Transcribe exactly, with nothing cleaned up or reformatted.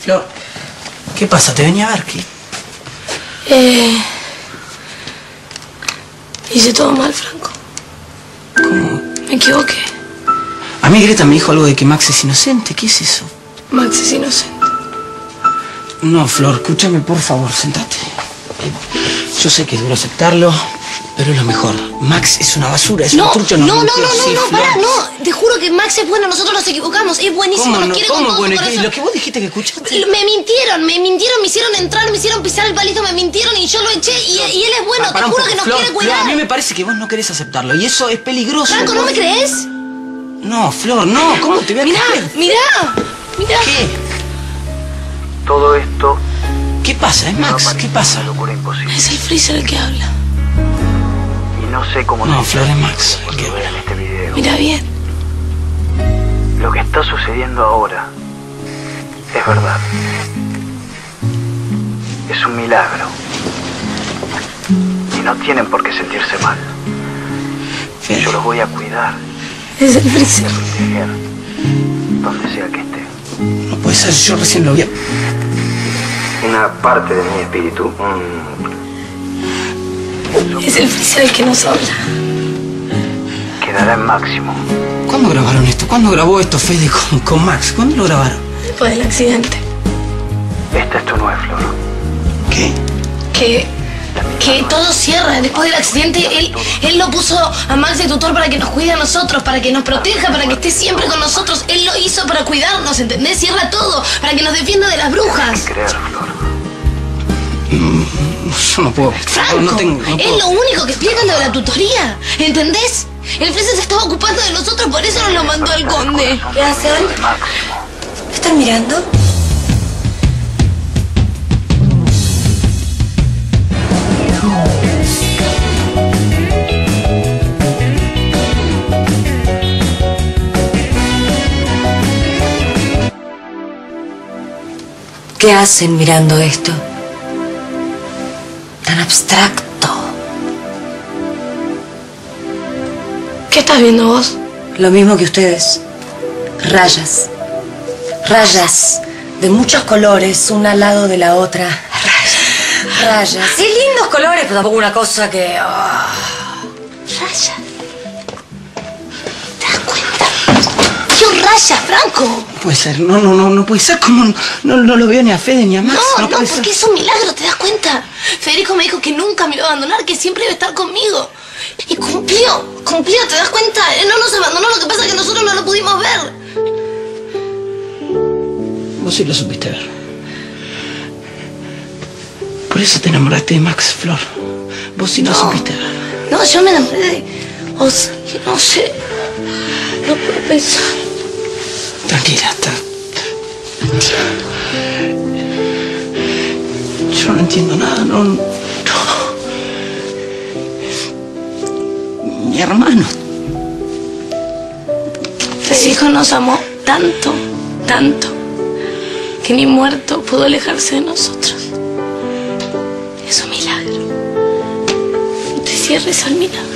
Flor, ¿qué pasa? ¿Te venía a ver? ¿Qué? Eh... Hice todo mal, Franco. ¿Cómo? Me equivoqué. A mí Greta me dijo algo de que Max es inocente. ¿Qué es eso? Max es inocente. No, Flor, escúchame, por favor, sentate. Yo sé que es duro aceptarlo, pero es lo mejor. Max es una basura, es no, un trucho. No, no, no, no, sí, no, Flor. pará, no. Te juro que Max es bueno, nosotros nos equivocamos. Es buenísimo, ¿Cómo nos no? quiere ¿Cómo con todo bueno? su corazón. Lo que vos dijiste que escuchaste. Me mintieron, me mintieron, me hicieron entrar, me hicieron pisar el palito, me mintieron y yo lo eché y, y él es bueno, Pa, te juro que nos Flor, quiere Flor, cuidar. a mí me parece que vos no querés aceptarlo y eso es peligroso. Franco, ¿no me crees? No, Flor, no, ¿cómo te voy a Mirá, creer? mirá, mirá. ¿Qué? Todo esto... ¿Qué pasa? ¿Es Max? ¿Qué pasa? Una locura imposible. Es el Freezer el que habla. Y no sé cómo... No, se Flor, es Max el que cuando vean habla. este video. Mira bien. Lo que está sucediendo ahora es verdad. Es un milagro. Y no tienen por qué sentirse mal. Fede. Yo los voy a cuidar Es el y Freezer. a proteger donde sea que esté. No puede ser, yo recién lo vi. Una parte de mi espíritu, un... Es el Freezer el que nos habla. quedará en Máximo. ¿Cuándo grabaron esto? ¿Cuándo grabó esto Fede con, con Max? ¿Cuándo lo grabaron? Después del accidente. Esta es tu nueva Flor. ¿Qué? Que... Que todo cierra. Después del accidente, él, él lo puso a Max de tutor para que nos cuide a nosotros, para que nos proteja, para que esté siempre con nosotros. Él lo hizo para cuidarnos, ¿entendés? Cierra todo, para que nos defienda de las brujas. Creer, Flor. Yo no puedo. Franco, no tengo, no es puedo. lo único que explica lo de la tutoría, ¿entendés? El Freezer se estaba ocupando de nosotros, por eso nos lo mandó al conde. ¿Qué hacen? Máximo. ¿Me están mirando? ¿Qué hacen mirando esto? Tan abstracto. ¿Qué estás viendo vos? Lo mismo que ustedes. Rayas. Rayas de muchos colores, una al lado de la otra. Rayas. Rayas. Sí, lindos colores, pero tampoco una cosa que... oh. Rayas. ¿Te das cuenta? ¡Qué rayas, Franco! No puede ser, no, no, no, no puede ser. ¿Cómo no, no, no lo veo ni a Fede ni a Max? No, no, puede porque ser. es un milagro, ¿te das cuenta? Federico me dijo que nunca me iba a abandonar, que siempre iba a estar conmigo. Y cumplió, cumplió, ¿te das cuenta? Él no nos abandonó, lo que pasa es que nosotros no lo pudimos ver. Vos sí lo supiste ver. Por eso te enamoraste de Max, Flor. Vos sí lo No. supiste ver. No, yo me enamoré de vos, que no sé, no puedo pensar. Tranquila, está. Yo no entiendo nada, no. no. Mi hermano. Federico nos amó tanto, tanto, que ni muerto pudo alejarse de nosotros. Es un milagro. No te cierres al milagro.